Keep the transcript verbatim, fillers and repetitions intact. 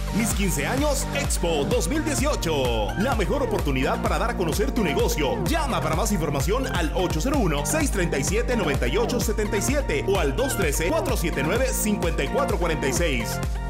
Mis quince años Expo dos mil dieciocho. La mejor oportunidad para dar a conocer tu negocio. Llama para más información al ocho cero uno, seis tres siete, nueve ocho siete siete o al dos uno tres, cuatro siete nueve, cinco cuatro cuatro seis.